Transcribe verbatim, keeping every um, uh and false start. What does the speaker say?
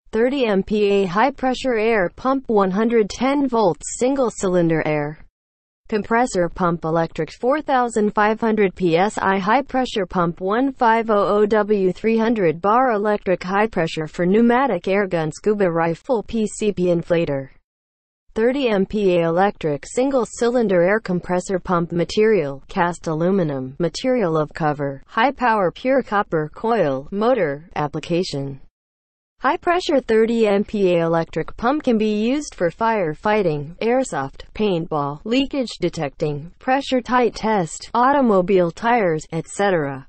thirty M P A high-pressure air pump, one hundred ten volts single-cylinder air compressor pump, electric, four thousand five hundred P S I high-pressure pump, fifteen hundred watt, three hundred bar electric high-pressure for pneumatic air gun, Scuba Rifle P C P Inflator. thirty M P A electric single-cylinder air compressor pump. Material: cast aluminum. Material of cover: high-power pure copper coil. Motor: application: high-pressure. thirty M P A electric pump can be used for fire fighting, airsoft, paintball, leakage detecting, pressure tight test, automobile tires, et cetera.